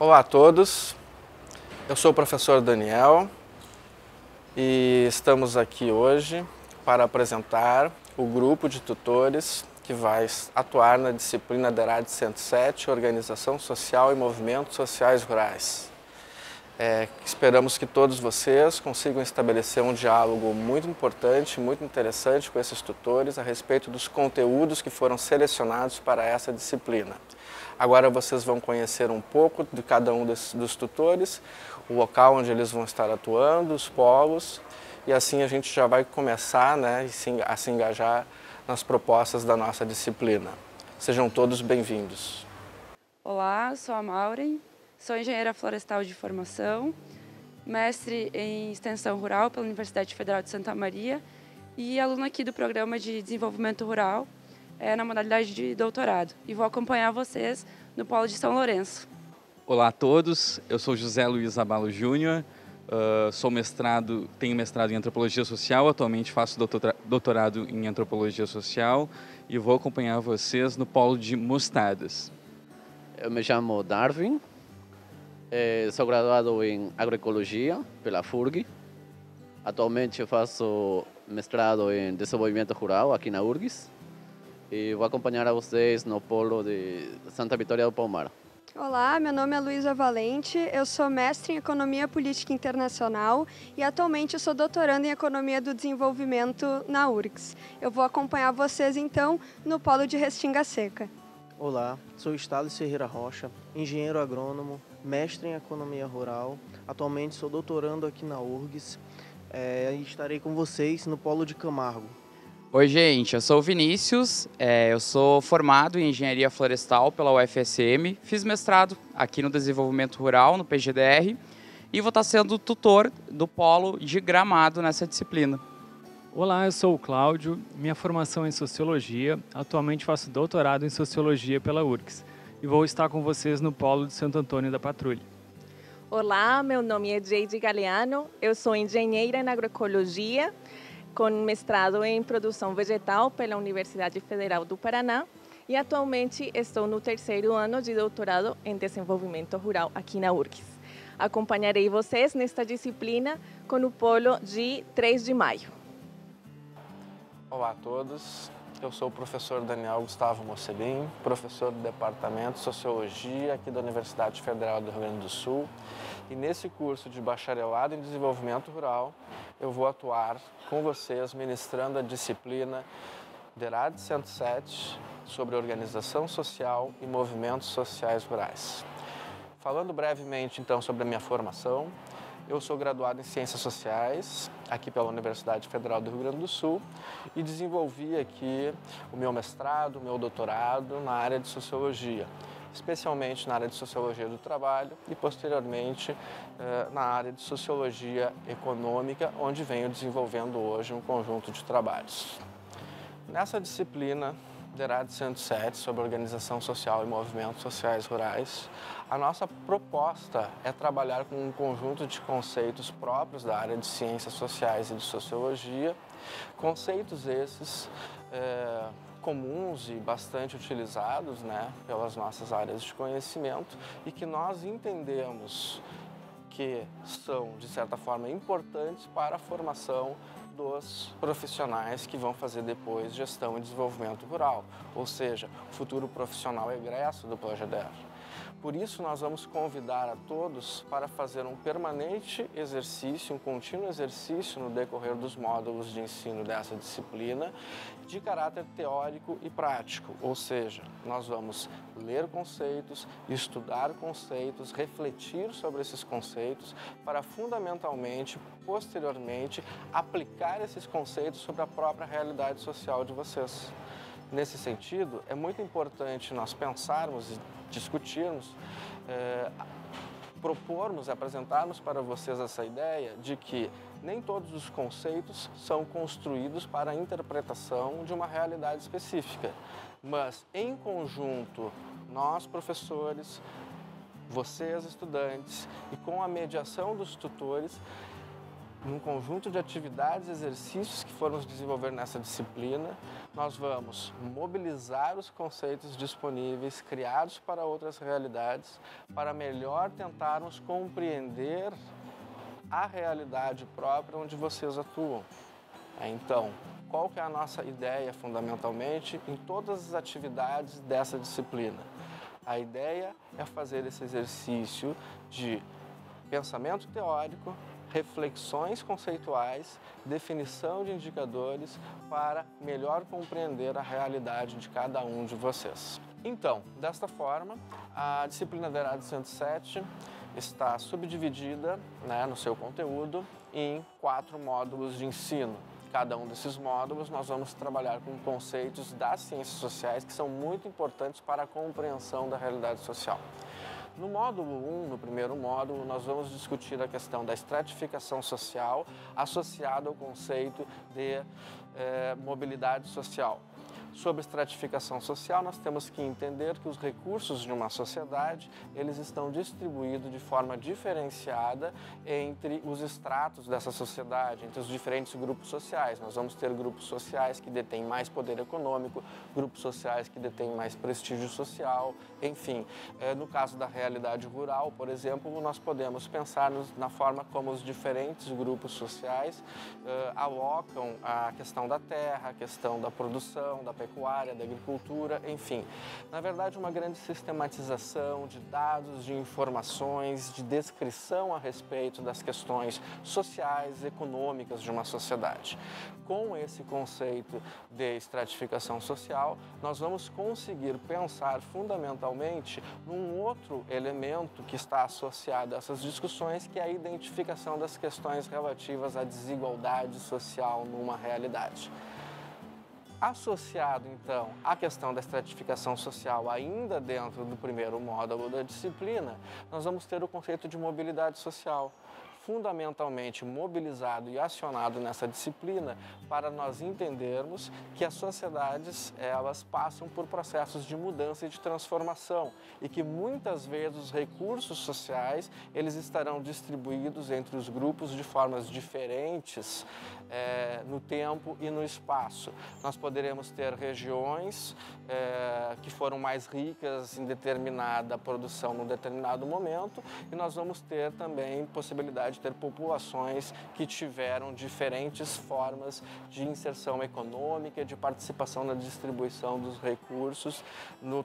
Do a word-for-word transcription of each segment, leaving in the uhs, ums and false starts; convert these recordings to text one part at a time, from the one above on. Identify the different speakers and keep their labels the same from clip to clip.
Speaker 1: Olá a todos, eu sou o professor Daniel e estamos aqui hoje para apresentar o grupo de tutores que vai atuar na disciplina D E R A D cento e sete, Organização Social e Movimentos Sociais Rurais. É, esperamos que todos vocês consigam estabelecer um diálogo muito importante, muito interessante com esses tutores a respeito dos conteúdos que foram selecionados para essa disciplina. Agora vocês vão conhecer um pouco de cada um dos, dos tutores, o local onde eles vão estar atuando, os polos, e assim a gente já vai começar, né, a se engajar nas propostas da nossa disciplina. Sejam todos bem-vindos.
Speaker 2: Olá, sou a Maureen, sou engenheira florestal de formação, mestre em extensão rural pela Universidade Federal de Santa Maria e aluna aqui do Programa de Desenvolvimento Rural, é, na modalidade de doutorado. E vou acompanhar vocês no Polo de São Lourenço.
Speaker 3: Olá a todos, eu sou José Luiz Abalo Júnior, uh, sou mestrado, tenho mestrado em Antropologia Social, atualmente faço doutorado em Antropologia Social e vou acompanhar vocês no Polo de Mostardas.
Speaker 4: Eu me chamo Darwin, sou graduado em Agroecologia pela F U R G. Atualmente eu faço mestrado em Desenvolvimento Rural aqui na U R G S. E vou acompanhar a vocês no Polo de Santa Vitória do Palmar.
Speaker 5: Olá, meu nome é Luísa Valente, eu sou mestre em Economia Política Internacional e atualmente eu sou doutoranda em Economia do Desenvolvimento na U R G S. Eu vou acompanhar vocês então no Polo de Restinga Seca.
Speaker 6: Olá, sou Estales Ferreira Rocha, engenheiro agrônomo, mestre em Economia Rural, atualmente sou doutorando aqui na U R G S é, e estarei com vocês no Polo de Camargo.
Speaker 7: Oi gente, eu sou o Vinícius, é, eu sou formado em Engenharia Florestal pela U F S M, fiz mestrado aqui no Desenvolvimento Rural, no P G D R, e vou estar sendo tutor do Polo de Gramado nessa disciplina.
Speaker 8: Olá, eu sou o Cláudio, minha formação é em Sociologia, atualmente faço doutorado em Sociologia pela U R G S e vou estar com vocês no Polo de Santo Antônio da Patrulha.
Speaker 9: Olá, meu nome é Jade Galeano, eu sou engenheira em Agroecologia, com mestrado em Produção Vegetal pela Universidade Federal do Paraná e atualmente estou no terceiro ano de doutorado em Desenvolvimento Rural aqui na U R G S. Acompanharei vocês nesta disciplina com o Polo de três de maio.
Speaker 1: Olá a todos, eu sou o professor Daniel Gustavo Mocelin, professor do Departamento de Sociologia aqui da Universidade Federal do Rio Grande do Sul. E nesse curso de Bacharelado em Desenvolvimento Rural, eu vou atuar com vocês ministrando a disciplina D E R A D cento e sete sobre Organização Social e Movimentos Sociais Rurais. Falando brevemente então sobre a minha formação, eu sou graduado em Ciências Sociais, aqui pela Universidade Federal do Rio Grande do Sul, e desenvolvi aqui o meu mestrado, o meu doutorado na área de Sociologia, especialmente na área de Sociologia do Trabalho e, posteriormente, na área de Sociologia Econômica, onde venho desenvolvendo hoje um conjunto de trabalhos. Nessa disciplina D E R A D cento e sete, sobre Organização Social e Movimentos Sociais Rurais, a nossa proposta é trabalhar com um conjunto de conceitos próprios da área de Ciências Sociais e de Sociologia, conceitos esses é, comuns e bastante utilizados, né, pelas nossas áreas de conhecimento e que nós entendemos que são, de certa forma, importantes para a formação dos profissionais que vão fazer depois gestão e desenvolvimento rural, ou seja, o futuro profissional egresso do P G D R. Por isso, nós vamos convidar a todos para fazer um permanente exercício, um contínuo exercício no decorrer dos módulos de ensino dessa disciplina, de caráter teórico e prático, ou seja, nós vamos ler conceitos, estudar conceitos, refletir sobre esses conceitos, para fundamentalmente, posteriormente, aplicar esses conceitos sobre a própria realidade social de vocês. Nesse sentido, é muito importante nós pensarmos e discutirmos, é, propormos, apresentarmos para vocês essa ideia de que nem todos os conceitos são construídos para a interpretação de uma realidade específica, mas, em conjunto, nós, professores, vocês, estudantes, e com a mediação dos tutores, num conjunto de atividades e exercícios que formos desenvolver nessa disciplina, nós vamos mobilizar os conceitos disponíveis, criados para outras realidades, para melhor tentarmos compreender a realidade própria onde vocês atuam. Então, qual que é a nossa ideia, fundamentalmente, em todas as atividades dessa disciplina? A ideia é fazer esse exercício de pensamento teórico, reflexões conceituais, definição de indicadores para melhor compreender a realidade de cada um de vocês. Então, desta forma, a disciplina da ERAD cento e sete está subdividida, né, no seu conteúdo em quatro módulos de ensino. Cada um desses módulos nós vamos trabalhar com conceitos das ciências sociais que são muito importantes para a compreensão da realidade social. No módulo um, no primeiro módulo, nós vamos discutir a questão da estratificação social associada ao conceito de eh, mobilidade social. Sobre estratificação social, nós temos que entender que os recursos de uma sociedade, eles estão distribuídos de forma diferenciada entre os estratos dessa sociedade, entre os diferentes grupos sociais. Nós vamos ter grupos sociais que detêm mais poder econômico, grupos sociais que detêm mais prestígio social, enfim. No caso da realidade rural, por exemplo, nós podemos pensar na forma como os diferentes grupos sociais uh, alocam a questão da terra, a questão da produção, da pecuária, da agricultura, enfim. Na verdade, uma grande sistematização de dados, de informações, de descrição a respeito das questões sociais e econômicas de uma sociedade. Com esse conceito de estratificação social, nós vamos conseguir pensar fundamentalmente num outro elemento que está associado a essas discussões, que é a identificação das questões relativas à desigualdade social numa realidade. Associado, então, à questão da estratificação social ainda dentro do primeiro módulo da disciplina, nós vamos ter o conceito de mobilidade social, fundamentalmente mobilizado e acionado nessa disciplina para nós entendermos que as sociedades, elas passam por processos de mudança e de transformação e que muitas vezes os recursos sociais, eles estarão distribuídos entre os grupos de formas diferentes é, no tempo e no espaço. Nós poderemos ter regiões é, que foram mais ricas em determinada produção num determinado momento e nós vamos ter também possibilidade de ter populações que tiveram diferentes formas de inserção econômica, de participação na distribuição dos recursos no, uh,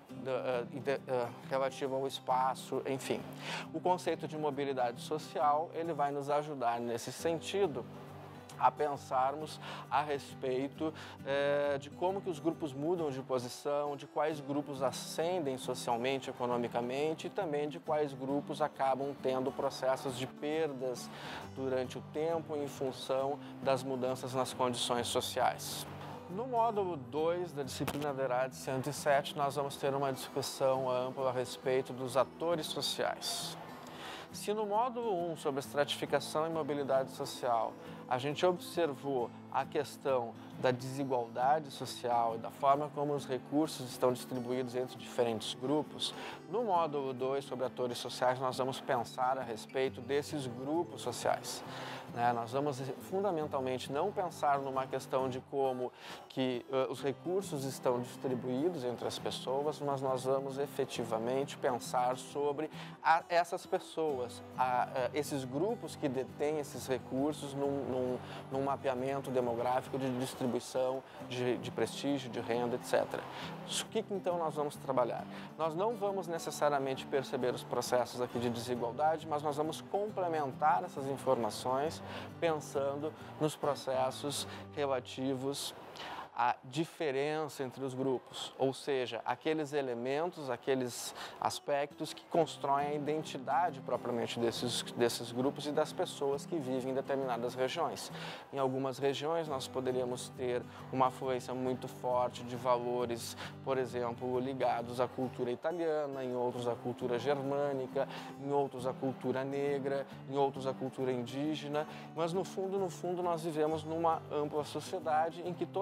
Speaker 1: uh, relativo ao espaço, enfim. O conceito de mobilidade social, ele vai nos ajudar nesse sentido a pensarmos a respeito eh, de como que os grupos mudam de posição, de quais grupos ascendem socialmente, economicamente e também de quais grupos acabam tendo processos de perdas durante o tempo em função das mudanças nas condições sociais. No módulo dois da disciplina da ERAD cento e sete, nós vamos ter uma discussão ampla a respeito dos atores sociais. Se no módulo um, sobre estratificação e mobilidade social, a gente observou a questão da desigualdade social e da forma como os recursos estão distribuídos entre diferentes grupos, no módulo dois, sobre atores sociais, nós vamos pensar a respeito desses grupos sociais. Né? Nós vamos fundamentalmente não pensar numa questão de como que uh, os recursos estão distribuídos entre as pessoas, mas nós vamos efetivamente pensar sobre a, essas pessoas, a, a, esses grupos que detêm esses recursos num, num, num mapeamento demográfico de distribuição de, de prestígio, de renda, etcétera. O que, que então nós vamos trabalhar? Nós não vamos necessariamente perceber os processos aqui de desigualdade, mas nós vamos complementar essas informações pensando nos processos relativos a diferença entre os grupos, ou seja, aqueles elementos, aqueles aspectos que constroem a identidade propriamente desses, desses grupos e das pessoas que vivem em determinadas regiões. Em algumas regiões nós poderíamos ter uma afluência muito forte de valores, por exemplo, ligados à cultura italiana, em outros à cultura germânica, em outros à cultura negra, em outros à cultura indígena, mas no fundo, no fundo nós vivemos numa ampla sociedade em que todas essas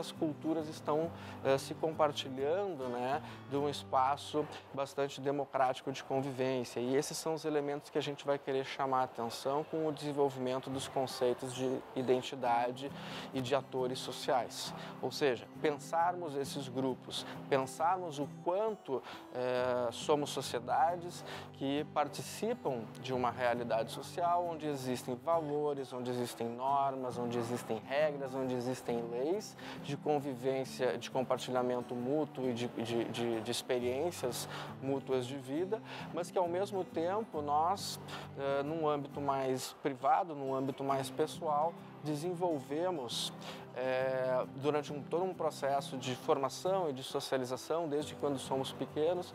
Speaker 1: essas culturas estão uh, se compartilhando, né, de um espaço bastante democrático de convivência. E esses são os elementos que a gente vai querer chamar a atenção com o desenvolvimento dos conceitos de identidade e de atores sociais. Ou seja, pensarmos esses grupos, pensarmos o quanto eh, somos sociedades que participam de uma realidade social onde existem valores, onde existem normas, onde existem regras, onde existem leis de convivência, de compartilhamento mútuo e de, de, de, de experiências mútuas de vida, mas que ao mesmo tempo nós, eh, num âmbito mais privado, num âmbito mais pessoal, desenvolvemos é, durante um, todo um processo de formação e de socialização, desde quando somos pequenos,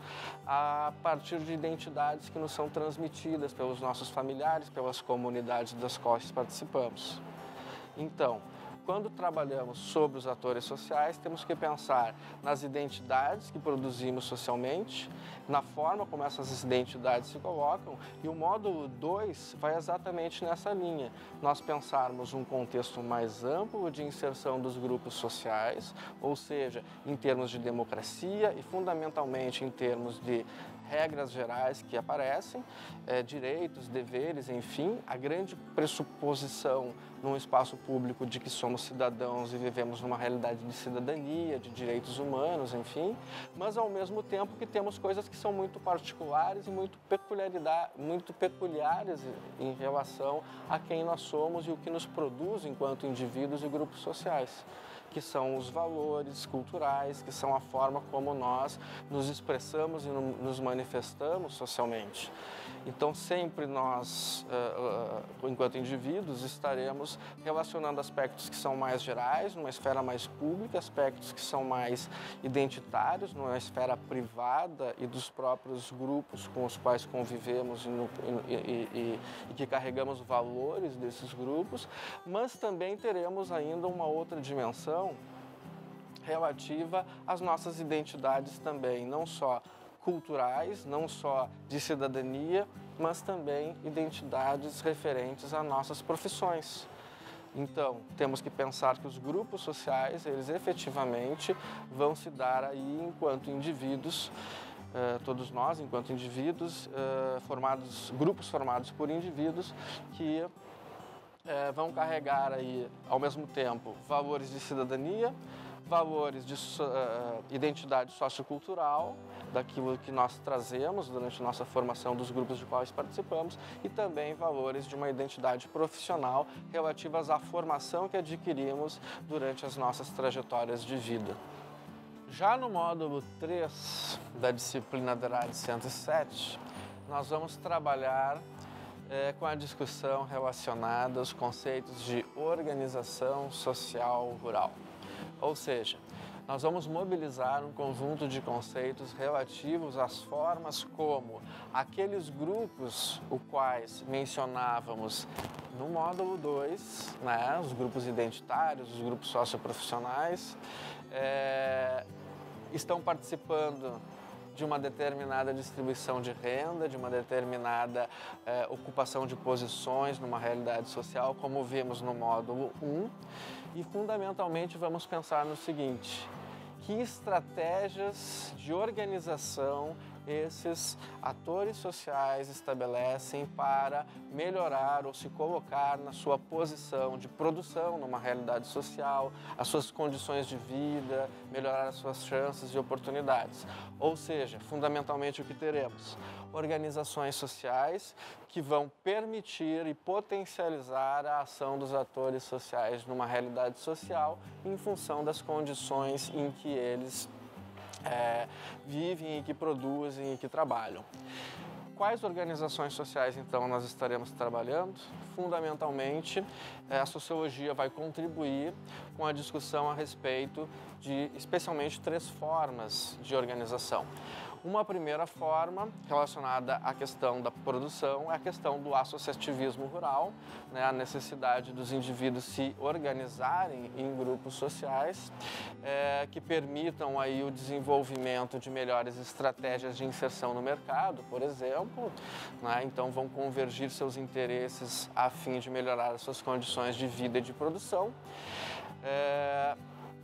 Speaker 1: a partir de identidades que nos são transmitidas pelos nossos familiares, pelas comunidades das quais participamos. Então, quando trabalhamos sobre os atores sociais, temos que pensar nas identidades que produzimos socialmente, na forma como essas identidades se colocam, e o módulo dois vai exatamente nessa linha. Nós pensarmos um contexto mais amplo de inserção dos grupos sociais, ou seja, em termos de democracia e fundamentalmente em termos de regras gerais que aparecem, é, direitos, deveres, enfim, a grande pressuposição num espaço público de que somos cidadãos e vivemos numa realidade de cidadania, de direitos humanos, enfim, mas ao mesmo tempo que temos coisas que são muito particulares e muito, peculiaridade, muito peculiares em relação a quem nós somos e o que nos produz enquanto indivíduos e grupos sociais, que são os valores culturais, que são a forma como nós nos expressamos e nos manifestamos socialmente. Então, sempre nós, enquanto indivíduos, estaremos relacionando aspectos que são mais gerais, numa esfera mais pública, aspectos que são mais identitários, numa esfera privada e dos próprios grupos com os quais convivemos e, no, e, e, e, e que carregamos valores desses grupos, mas também teremos ainda uma outra dimensão relativa às nossas identidades também, não só culturais, não só de cidadania, mas também identidades referentes a nossas profissões. Então, temos que pensar que os grupos sociais, eles efetivamente vão se dar aí enquanto indivíduos, eh, todos nós, enquanto indivíduos, eh, formados, grupos formados por indivíduos que eh, vão carregar aí, ao mesmo tempo, valores de cidadania, valores de uh, identidade sociocultural, daquilo que nós trazemos durante a nossa formação dos grupos de quais participamos, e também valores de uma identidade profissional relativas à formação que adquirimos durante as nossas trajetórias de vida. Já no módulo três da disciplina da área cento e sete, nós vamos trabalhar é, com a discussão relacionada aos conceitos de organização social rural. Ou seja, nós vamos mobilizar um conjunto de conceitos relativos às formas como aqueles grupos os quais mencionávamos no módulo dois, né, os grupos identitários, os grupos socioprofissionais, é, estão participando de uma determinada distribuição de renda, de uma determinada é, ocupação de posições numa realidade social, como vimos no módulo um. E, fundamentalmente, vamos pensar no seguinte: que estratégias de organização esses atores sociais estabelecem para melhorar ou se colocar na sua posição de produção numa realidade social, as suas condições de vida, melhorar as suas chances e oportunidades. Ou seja, fundamentalmente o que teremos? Organizações sociais que vão permitir e potencializar a ação dos atores sociais numa realidade social em função das condições em que eles É, vivem e que produzem e que trabalham. Quais organizações sociais, então, nós estaremos trabalhando? Fundamentalmente, a sociologia vai contribuir com a discussão a respeito de, especialmente, três formas de organização. Uma primeira forma, relacionada à questão da produção, é a questão do associativismo rural, né, a necessidade dos indivíduos se organizarem em grupos sociais é, que permitam aí o desenvolvimento de melhores estratégias de inserção no mercado, por exemplo, né, então vão convergir seus interesses a fim de melhorar as suas condições de vida e de produção. É, Por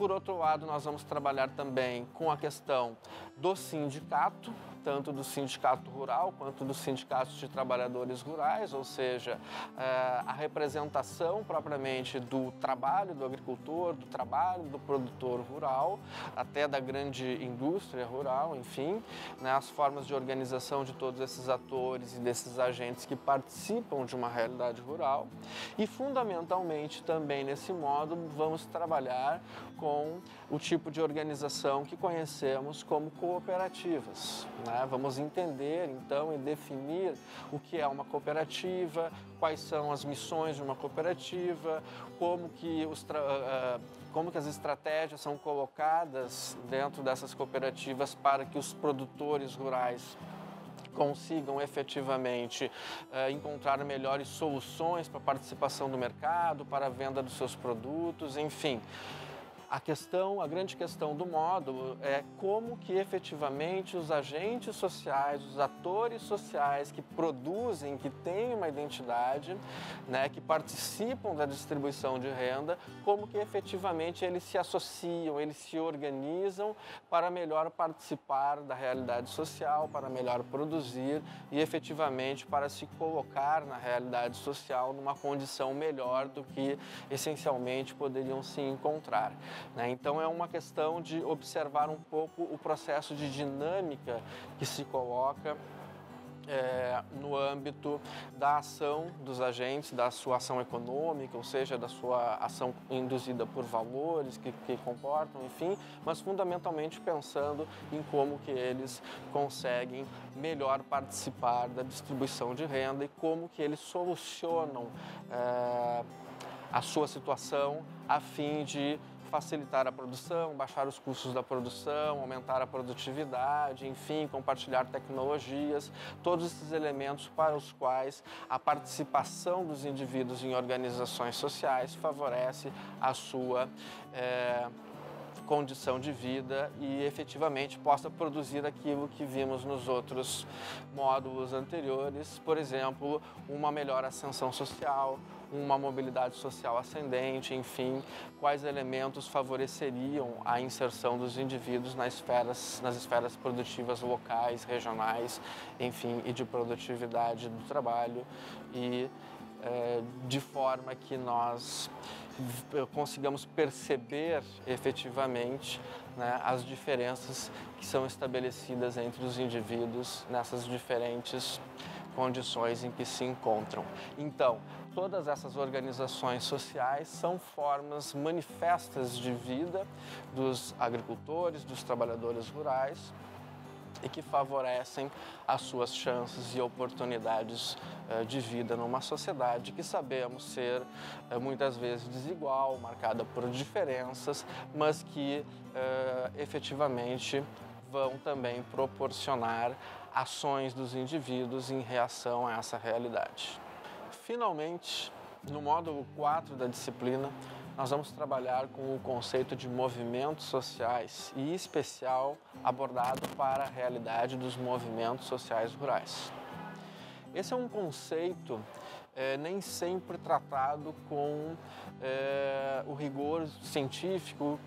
Speaker 1: Por outro lado, nós vamos trabalhar também com a questão do sindicato, tanto do sindicato rural quanto dos sindicatos de trabalhadores rurais, ou seja, a representação propriamente do trabalho do agricultor, do trabalho do produtor rural, até da grande indústria rural, enfim, né, as formas de organização de todos esses atores e desses agentes que participam de uma realidade rural. E, fundamentalmente, também nesse módulo, vamos trabalhar com o tipo de organização que conhecemos como cooperativas, né? Vamos entender, então, e definir o que é uma cooperativa, quais são as missões de uma cooperativa, como que, os uh, como que as estratégias são colocadas dentro dessas cooperativas para que os produtores rurais consigam efetivamente uh, encontrar melhores soluções para a participação do mercado, para a venda dos seus produtos, enfim. A questão, a grande questão do módulo é como que efetivamente os agentes sociais, os atores sociais que produzem, que têm uma identidade, né, que participam da distribuição de renda, como que efetivamente eles se associam, eles se organizam para melhor participar da realidade social, para melhor produzir e efetivamente para se colocar na realidade social numa condição melhor do que essencialmente poderiam se encontrar. Então, é uma questão de observar um pouco o processo de dinâmica que se coloca é, no âmbito da ação dos agentes, da sua ação econômica, ou seja, da sua ação induzida por valores que, que comportam, enfim, mas fundamentalmente pensando em como que eles conseguem melhor participar da distribuição de renda e como que eles solucionam é, a sua situação a fim de facilitar a produção, baixar os custos da produção, aumentar a produtividade, enfim, compartilhar tecnologias, todos esses elementos para os quais a participação dos indivíduos em organizações sociais favorece a sua é, condição de vida e efetivamente possa produzir aquilo que vimos nos outros módulos anteriores, por exemplo, uma melhor ascensão social, uma mobilidade social ascendente, enfim, quais elementos favoreceriam a inserção dos indivíduos nas esferas, nas esferas produtivas locais, regionais, enfim, e de produtividade do trabalho e é, de forma que nós consigamos perceber efetivamente, né, as diferenças que são estabelecidas entre os indivíduos nessas diferentes condições em que se encontram. Então, todas essas organizações sociais são formas manifestas de vida dos agricultores, dos trabalhadores rurais e que favorecem as suas chances e oportunidades uh, de vida numa sociedade que sabemos ser uh, muitas vezes desigual, marcada por diferenças, mas que uh, efetivamente vão também proporcionar ações dos indivíduos em reação a essa realidade. Finalmente, no módulo quatro da disciplina, nós vamos trabalhar com o conceito de movimentos sociais e, em especial, abordado para a realidade dos movimentos sociais rurais. Esse é um conceito é, nem sempre tratado com é, o rigor científico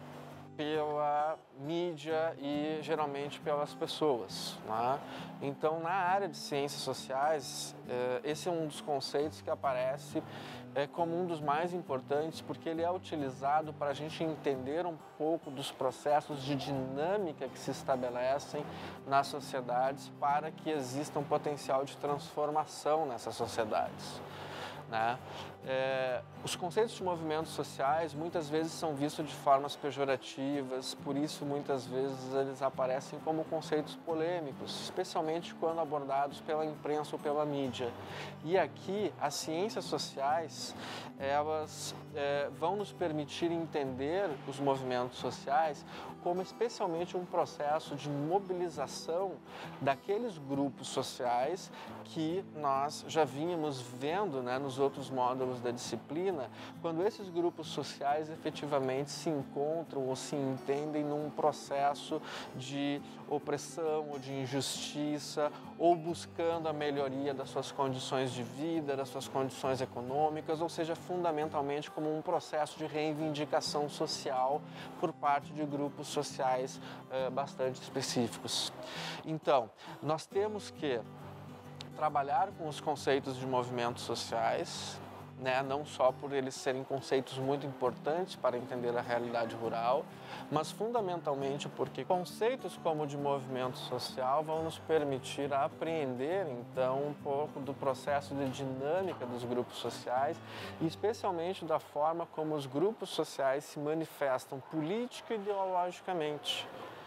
Speaker 1: pela mídia e geralmente pelas pessoas, né? Então, na área de ciências sociais, esse é um dos conceitos que aparece como um dos mais importantes, porque ele é utilizado para a gente entender um pouco dos processos de dinâmica que se estabelecem nas sociedades para que exista um potencial de transformação nessas sociedades, né? É, os conceitos de movimentos sociais muitas vezes são vistos de formas pejorativas, por isso muitas vezes eles aparecem como conceitos polêmicos, especialmente quando abordados pela imprensa ou pela mídia. E aqui as ciências sociais, elas é, vão nos permitir entender os movimentos sociais como especialmente um processo de mobilização daqueles grupos sociais que nós já vínhamos vendo, né, nos outros módulos da disciplina, quando esses grupos sociais efetivamente se encontram ou se entendem num processo de opressão ou de injustiça, ou buscando a melhoria das suas condições de vida, das suas condições econômicas, ou seja, fundamentalmente como um processo de reivindicação social por parte de grupos sociais eh, bastante específicos. Então, nós temos que trabalhar com os conceitos de movimentos sociais, né? Não só por eles serem conceitos muito importantes para entender a realidade rural, mas fundamentalmente porque conceitos como o de movimento social vão nos permitir apreender, então, um pouco do processo de dinâmica dos grupos sociais e especialmente da forma como os grupos sociais se manifestam política e ideologicamente.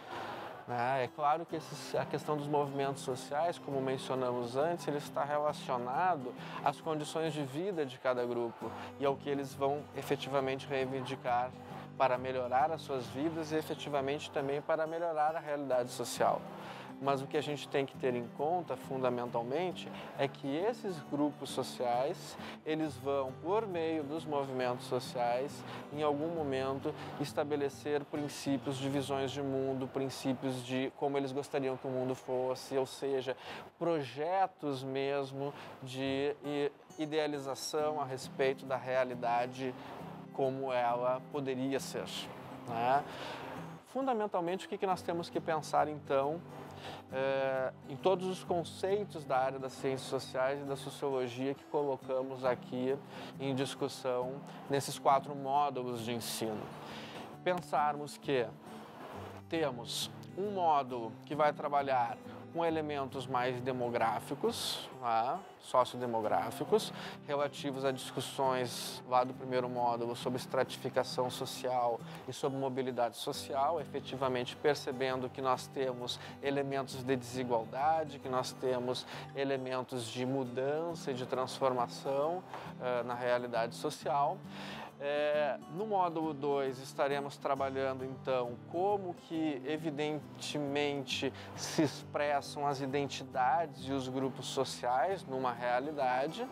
Speaker 1: É claro que esses, a questão dos movimentos sociais, como mencionamos antes, ele está relacionado às condições de vida de cada grupo e ao que eles vão efetivamente reivindicar para melhorar as suas vidas e efetivamente também para melhorar a realidade social. Mas o que a gente tem que ter em conta, fundamentalmente, é que esses grupos sociais, eles vão, por meio dos movimentos sociais, em algum momento, estabelecer princípios de visões de mundo, princípios de como eles gostariam que o mundo fosse, ou seja, projetos mesmo de idealização a respeito da realidade como ela poderia ser, né? Fundamentalmente, o que nós temos que pensar, então, É, em todos os conceitos da área das ciências sociais e da sociologia que colocamos aqui em discussão nesses quatro módulos de ensino. Pensarmos que temos um módulo que vai trabalhar com elementos mais demográficos, né, sociodemográficos, relativos a discussões lá do primeiro módulo sobre estratificação social e sobre mobilidade social, efetivamente percebendo que nós temos elementos de desigualdade, que nós temos elementos de mudança e de transformação uh, na realidade social. É, no módulo dois estaremos trabalhando então como que evidentemente se expressam as identidades e os grupos sociais numa realidade.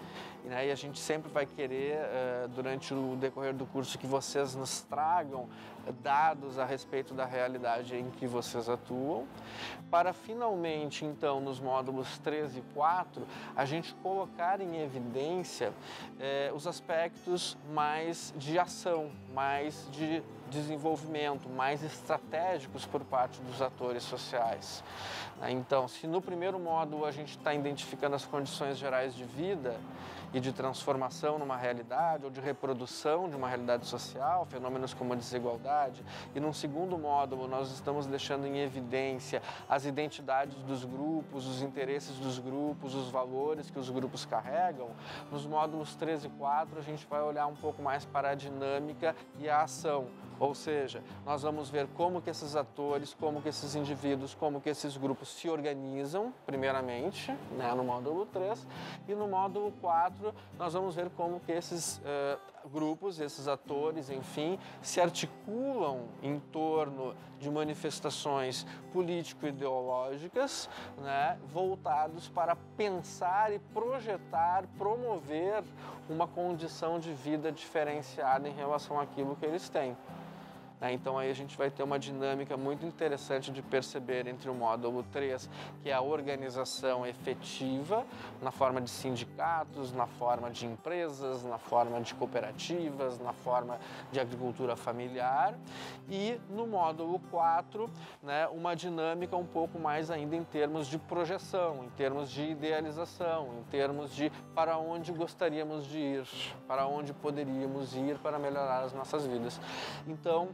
Speaker 1: E aí a gente sempre vai querer, uh, durante o decorrer do curso, que vocês nos tragam dados a respeito da realidade em que vocês atuam, para finalmente, então, nos módulos três e quatro, a gente colocar em evidência eh, os aspectos mais de ação, mais de desenvolvimento, mais estratégicos por parte dos atores sociais. Então, se no primeiro módulo a gente está identificando as condições gerais de vida e de transformação numa realidade ou de reprodução de uma realidade social, fenômenos como a desigualdade, e num segundo módulo nós estamos deixando em evidência as identidades dos grupos, os interesses dos grupos, os valores que os grupos carregam, nos módulos três e quatro a gente vai olhar um pouco mais para a dinâmica e a ação. Ou seja, nós vamos ver como que esses atores, como que esses indivíduos, como que esses grupos se organizam, primeiramente, né, no módulo três, e no módulo quatro nós vamos ver como que esses uh, grupos, esses atores, enfim, se articulam em torno de manifestações político-ideológicas, né, voltados para pensar e projetar, promover uma condição de vida diferenciada em relação àquilo que eles têm. Então aí a gente vai ter uma dinâmica muito interessante de perceber entre o módulo três, que é a organização efetiva, na forma de sindicatos, na forma de empresas, na forma de cooperativas, na forma de agricultura familiar, e no módulo quatro, né, uma dinâmica um pouco mais ainda em termos de projeção, em termos de idealização, em termos de para onde gostaríamos de ir, para onde poderíamos ir para melhorar as nossas vidas. Então,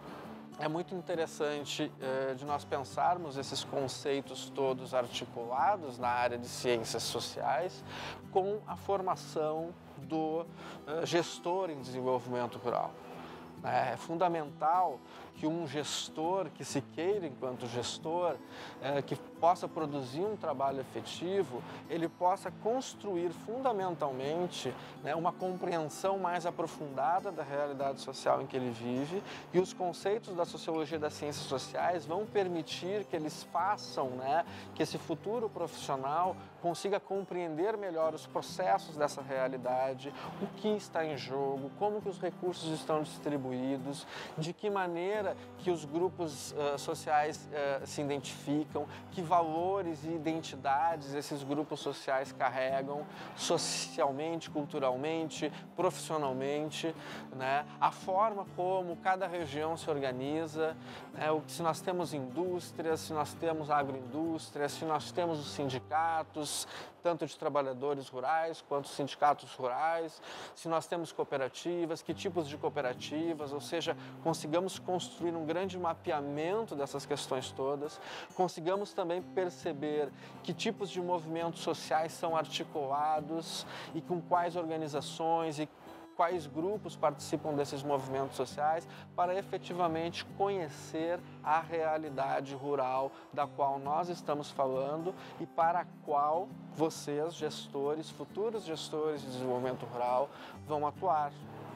Speaker 1: é muito interessante eh, de nós pensarmos esses conceitos todos articulados na área de ciências sociais com a formação do eh, gestor em desenvolvimento rural. É fundamental que um gestor que se queira enquanto gestor, é, que possa produzir um trabalho efetivo, ele possa construir fundamentalmente, né, uma compreensão mais aprofundada da realidade social em que ele vive, e os conceitos da sociologia das ciências sociais vão permitir que eles façam, né, que esse futuro profissional consiga compreender melhor os processos dessa realidade, o que está em jogo, como que os recursos estão distribuídos, de que maneira que os grupos uh, sociais uh, se identificam, que valores e identidades esses grupos sociais carregam socialmente, culturalmente, profissionalmente, né? A forma como cada região se organiza, né? Se nós temos indústrias, se nós temos agroindústrias, se nós temos os sindicatos, tanto de trabalhadores rurais quanto sindicatos rurais, se nós temos cooperativas, que tipos de cooperativas, ou seja, consigamos construir um grande mapeamento dessas questões todas, consigamos também perceber que tipos de movimentos sociais são articulados e com quais organizações e quais grupos participam desses movimentos sociais, para efetivamente conhecer a realidade rural da qual nós estamos falando e para a qual vocês, gestores, futuros gestores de desenvolvimento rural, vão atuar.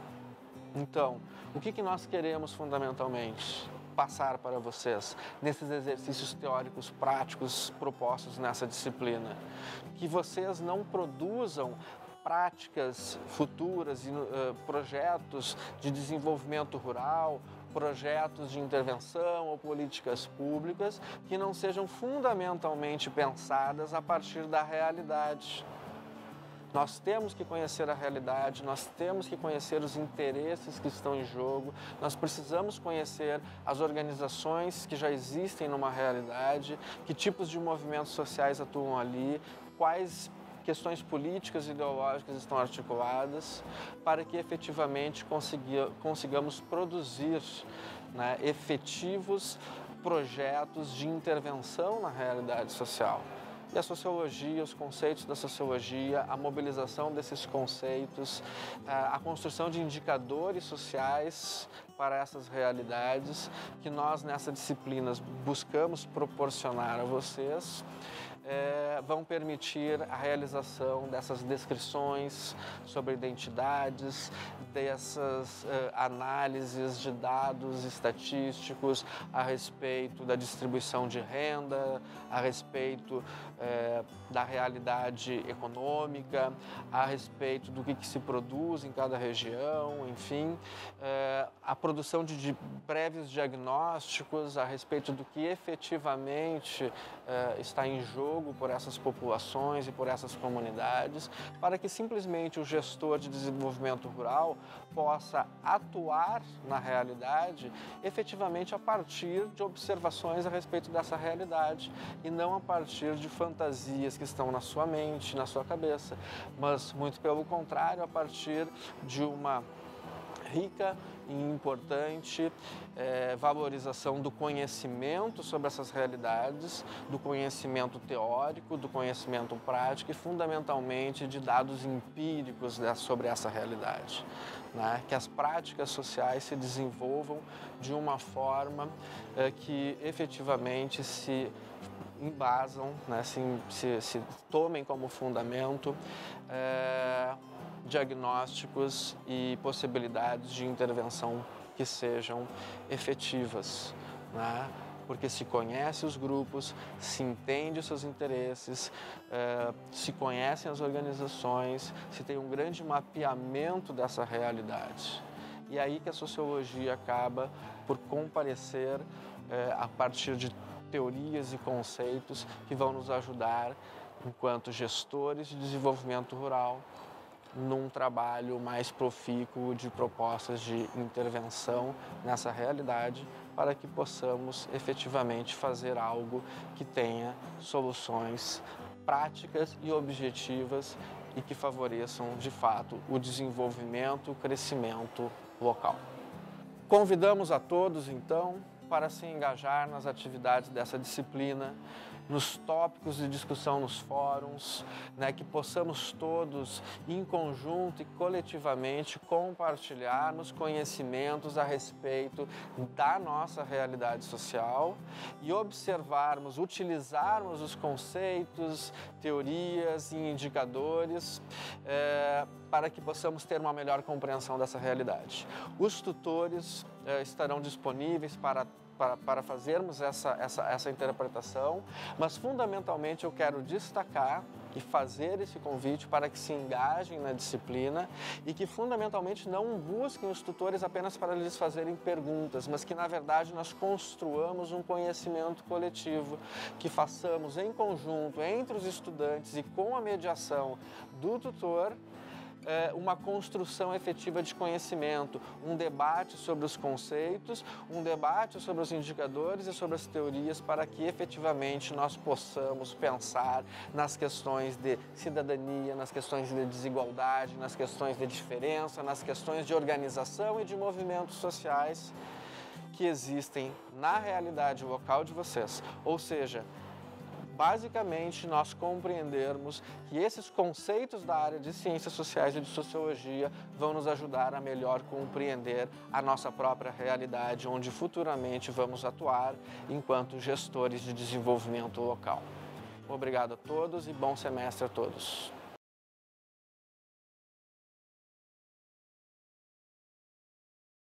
Speaker 1: Então, o que que nós queremos fundamentalmente passar para vocês nesses exercícios teóricos práticos propostos nessa disciplina? Que vocês não produzam práticas futuras e uh, projetos de desenvolvimento rural, projetos de intervenção ou políticas públicas que não sejam fundamentalmente pensadas a partir da realidade. Nós temos que conhecer a realidade, nós temos que conhecer os interesses que estão em jogo, nós precisamos conhecer as organizações que já existem numa realidade, que tipos de movimentos sociais atuam ali, quais questões políticas e ideológicas estão articuladas, para que efetivamente consiga, consigamos produzir, né, efetivos projetos de intervenção na realidade social. E a sociologia, os conceitos da sociologia, a mobilização desses conceitos, a construção de indicadores sociais para essas realidades que nós nessa disciplina buscamos proporcionar a vocês, É, vão permitir a realização dessas descrições sobre identidades, dessas uh, análises de dados estatísticos a respeito da distribuição de renda, a respeito uh, da realidade econômica, a respeito do que, que se produz em cada região, enfim, uh, a produção de, de prévios diagnósticos a respeito do que efetivamente uh, está em jogo por essas populações e por essas comunidades, para que simplesmente o gestor de desenvolvimento rural possa atuar na realidade efetivamente a partir de observações a respeito dessa realidade e não a partir de fantasias que estão na sua mente, na sua cabeça, mas muito pelo contrário, a partir de uma rica e importante é, valorização do conhecimento sobre essas realidades, do conhecimento teórico, do conhecimento prático e fundamentalmente de dados empíricos sobre essa realidade, né? Que as práticas sociais se desenvolvam de uma forma é, que efetivamente se embasam, né? se, se, se tomem como fundamento é, diagnósticos e possibilidades de intervenção que sejam efetivas, né? Porque se conhece os grupos, se entende os seus interesses, eh, se conhecem as organizações, se tem um grande mapeamento dessa realidade. E aí que a sociologia acaba por comparecer eh, a partir de teorias e conceitos que vão nos ajudar, enquanto gestores de desenvolvimento rural, num trabalho mais profícuo de propostas de intervenção nessa realidade, para que possamos efetivamente fazer algo que tenha soluções práticas e objetivas e que favoreçam, de fato, o desenvolvimento e o crescimento local. Convidamos a todos, então, para se engajar nas atividades dessa disciplina nos tópicos de discussão nos fóruns, né, que possamos todos, em conjunto e coletivamente, compartilharmos conhecimentos a respeito da nossa realidade social e observarmos, utilizarmos os conceitos, teorias e indicadores é, para que possamos ter uma melhor compreensão dessa realidade. Os tutores é, estarão disponíveis para Para, para fazermos essa, essa, essa interpretação, mas fundamentalmente eu quero destacar e fazer esse convite para que se engajem na disciplina e que fundamentalmente não busquem os tutores apenas para lhes fazerem perguntas, mas que na verdade nós construamos um conhecimento coletivo, que façamos em conjunto entre os estudantes e com a mediação do tutor uma construção efetiva de conhecimento, um debate sobre os conceitos, um debate sobre os indicadores e sobre as teorias para que efetivamente nós possamos pensar nas questões de cidadania, nas questões de desigualdade, nas questões de diferença, nas questões de organização e de movimentos sociais que existem na realidade local de vocês. Ou seja, basicamente, nós compreendermos que esses conceitos da área de ciências sociais e de sociologia vão nos ajudar a melhor compreender a nossa própria realidade, onde futuramente vamos atuar enquanto gestores de desenvolvimento local. Obrigado a todos e bom semestre a todos.